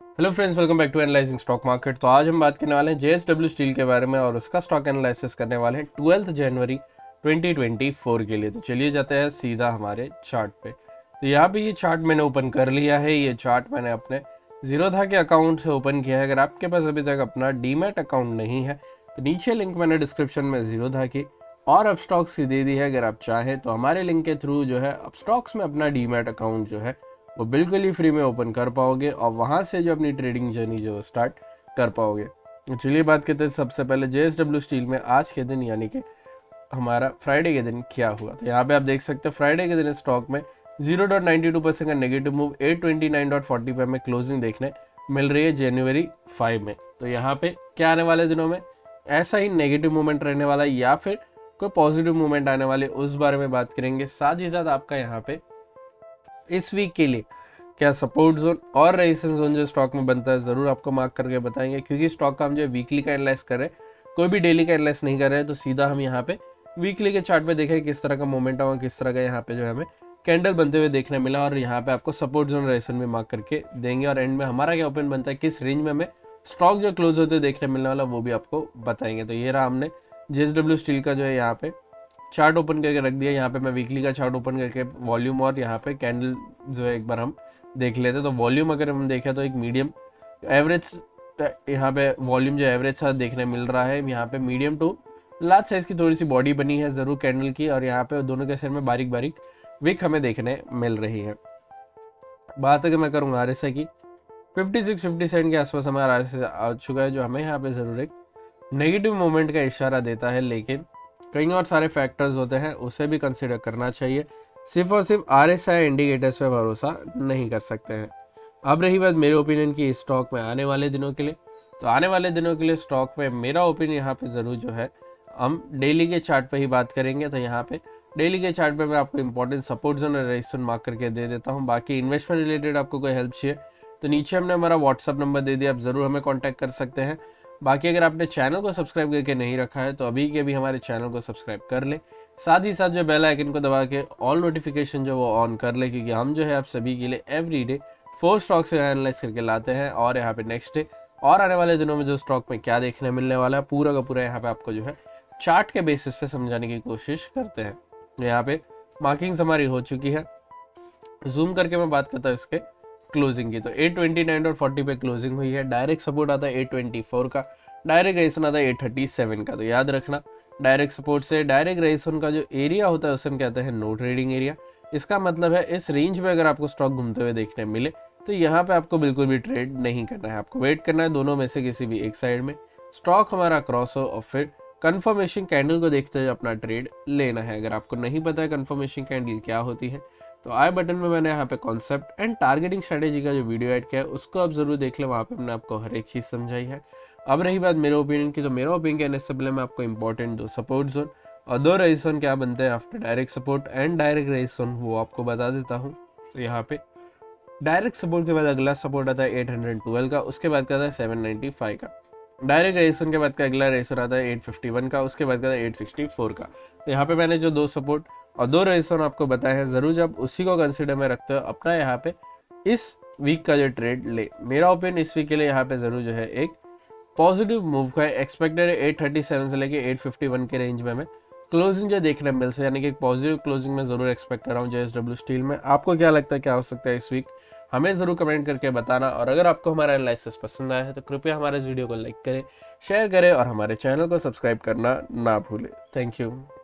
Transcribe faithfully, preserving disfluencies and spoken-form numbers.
Hello friends, welcome back to analysing stock market. तो आज हम बात करने वाले हैं जेएसडब्ल्यू स्टील के बारे में और उसका स्टॉक एनालिसिस करने वाले हैं ट्वेल्थ जनवरी ट्वेंटी ट्वेंटी फोर के लिए। तो चलिए जाते हैं सीधा हमारे चार्ट पे। तो यहाँ पे ये चार्ट मैंने ओपन कर लिया है। ये चार्ट मैंने अपने जीरोधा के अकाउंट से ओपन किया है। अगर आपके पास अभी तक अपना डीमैट अकाउंट नहीं है तो नीचे लिंक मैंने डिस्क्रिप्शन में जीरोधा की और अपस्टॉक्स की दे दी है। अगर आप चाहें तो हमारे लिंक के थ्रू जो है अपस्टॉक्स में अपना डीमैट अकाउंट जो है वो बिल्कुल ही फ्री में ओपन कर पाओगे और वहाँ से जो अपनी ट्रेडिंग जर्नी जो स्टार्ट कर पाओगे। तो चलिए बात करते हैं सबसे पहले जेएसडब्ल्यू स्टील में आज के दिन यानी कि हमारा फ्राइडे के दिन क्या हुआ। तो यहाँ पे आप देख सकते हो फ्राइडे के दिन स्टॉक में zero point nine two percent का negative move at twenty nine point forty पे हमें क्लोजिंग देखने मिल रही है जनवरी फाइव में। तो यहाँ पे क्या आने वाले दिनों में ऐसा ही नेगेटिव मूवमेंट रहने वाला है या फिर कोई पॉजिटिव मूवमेंट आने वाले, उस बारे में बात करेंगे। साथ ही साथ आपका यहाँ पे इस वीक के लिए क्या सपोर्ट जोन और रेजिस्टेंस जोन जो स्टॉक में बनता है ज़रूर आपको मार्क करके बताएंगे, क्योंकि स्टॉक का हम जो वीकली का एनालाइज कर रहे हैं, कोई भी डेली का एनालाइज नहीं कर रहे हैं। तो सीधा हम यहाँ पे वीकली के चार्ट पे देखें किस तरह का मोमेंटम और किस तरह का यहाँ पे जो है हमें कैंडल बनते हुए देखने मिला और यहाँ पे आपको सपोर्ट जोन रेजिस्टेंस भी मार्क करके देंगे और एंड में हमारा क्या ओपन बनता है, किस रेंज में हमें स्टॉक जो क्लोज होते हुए देखने मिलने वाला वो भी आपको बताएंगे। तो ये रहा हमने जेएसडब्ल्यू स्टील का जो है यहाँ पे चार्ट ओपन करके रख दिया। यहाँ पे मैं वीकली का चार्ट ओपन करके वॉल्यूम और यहाँ पे कैंडल जो है एक बार हम देख लेते। तो वॉल्यूम अगर हम देखें तो एक मीडियम एवरेज यहाँ पे वॉल्यूम जो एवरेज सा देखने मिल रहा है। यहाँ पे मीडियम टू लार्ज साइज की थोड़ी सी बॉडी बनी है ज़रूर कैंडल की और यहाँ पे दोनों के साइड में बारीक बारीक विक हमें देखने मिल रही है। बात अगर मैं करूँगा आर एस आई की फिफ्टी सिक्स फिफ्टी सेवन के आसपास हमारा आर एस आई आ चुका है, जो हमें यहाँ पे ज़रूर एक नेगेटिव मोमेंट का इशारा देता है। लेकिन कई और सारे फैक्टर्स होते हैं, उसे भी कंसिडर करना चाहिए। सिर्फ और सिर्फ आर एस आई इंडिकेटर्स पे भरोसा नहीं कर सकते हैं। अब रही बात मेरे ओपिनियन की स्टॉक में आने वाले दिनों के लिए, तो आने वाले दिनों के लिए स्टॉक में मेरा ओपिनियन यहाँ पे ज़रूर जो है हम डेली के चार्ट पे ही बात करेंगे। तो यहाँ पे डेली के चार्ट पे मैं आपको इंपॉर्टेंट सपोर्ट जोन और रेजिस्टेंस मार्क करके दे देता हूँ। बाकी इन्वेस्टमेंट रिलेटेड आपको कोई हेल्प चाहिए तो नीचे हमने हमारा व्हाट्सअप नंबर दे दिया, आप ज़रूर हमें कॉन्टैक्ट कर सकते हैं। बाकी अगर आपने चैनल को सब्सक्राइब करके नहीं रखा है तो अभी के भी हमारे चैनल को सब्सक्राइब कर ले, साथ ही साथ जो बेल आइकन को दबा के ऑल नोटिफिकेशन जो वो ऑन कर ले, क्योंकि हम जो है आप सभी के लिए एवरी डे फोर स्टॉक से एनालाइज करके लाते हैं और यहाँ पे नेक्स्ट डे और आने वाले दिनों में जो स्टॉक में क्या देखने मिलने वाला है पूरा का पूरा यहाँ पे आपको जो है चार्ट के बेसिस पे समझाने की कोशिश करते हैं। यहाँ पे मार्किंग्स हमारी हो चुकी है। जूम करके मैं बात करता हूँ इसके क्लोजिंग की, तो एट ट्वेंटी नाइन और फोर्टी पे क्लोजिंग हुई है। डायरेक्ट सपोर्ट आता है एट ट्वेंटी फोर का, डायरेक्ट रेजिस्टेंस आता है एट थर्टी सेवन का। तो याद रखना डायरेक्ट सपोर्ट से डायरेक्ट रेजिस्टेंस का जो एरिया होता है उसे हम कहते हैं नो ट्रेडिंग एरिया। इसका मतलब है इस रेंज में अगर आपको स्टॉक घूमते हुए देखने मिले तो यहाँ पे आपको बिल्कुल भी ट्रेड नहीं करना है, आपको वेट करना है दोनों में से किसी भी एक साइड में स्टॉक हमारा क्रॉस हो और फिर कंफर्मेशन कैंडल को देखते हुए अपना ट्रेड लेना है। अगर आपको नहीं पता है कंफर्मेशन कैंडल क्या होती है तो आई बटन में मैंने यहाँ पे कॉन्सेप्ट एंड टारगेटिंग स्ट्रेटेजी का जो वीडियो ऐड किया है उसको आप जरूर देख लें, वहाँ पे मैंने आपको हर एक चीज़ समझाई है। अब रही बात मेरे ओपिनियन की, तो मेरा ओपिनियन कहने से पहले मैं आपको इंपॉर्टेंट दो सपोर्ट जोन और दो रेजिस्टेंस क्या बनते हैं after direct support and direct resistance वो आपको बता देता हूँ। तो यहाँ पे डायरेक्ट सपोर्ट के बाद अगला सपोर्ट आता है एट हंड्रेड ट्वेल्व का, उसके बाद का आता है सेवन नाइन्टी फाइव का। डायरेक्ट रेजिस्टेंस के बाद का अगला रेजिस्टेंस आता है एट फिफ्टी वन का, उसके बाद का आता है एट सिक्सटी फोर का। तो यहाँ पे मैंने जो दो सपोर्ट और दो रेजिस्टेंस आपको बताए हैं, ज़रूर जब उसी को कंसिडर में रखते हो अपना यहाँ पे इस वीक का जो ट्रेड ले। मेरा ओपिनियन इस वीक के लिए यहाँ पे ज़रूर जो है एक पॉजिटिव मूव का एक्सपेक्टेड एट थर्टी सेवन से लेके एट फिफ्टी वन के रेंज में हमें क्लोजिंग जो देखने मिल से, यानी कि पॉजिटिव क्लोजिंग में ज़रूर एक्सपेक्ट कर रहा हूँ जेएसडब्ल्यू स्टील में। आपको क्या लगता है क्या हो सकता है इस वीक, हमें ज़रूर कमेंट करके बताना। और अगर आपको हमारा एनालिसिस पसंद आया है तो कृपया हमारे इस वीडियो को लाइक करें, शेयर करें और हमारे चैनल को सब्सक्राइब करना ना भूलें। Thank you.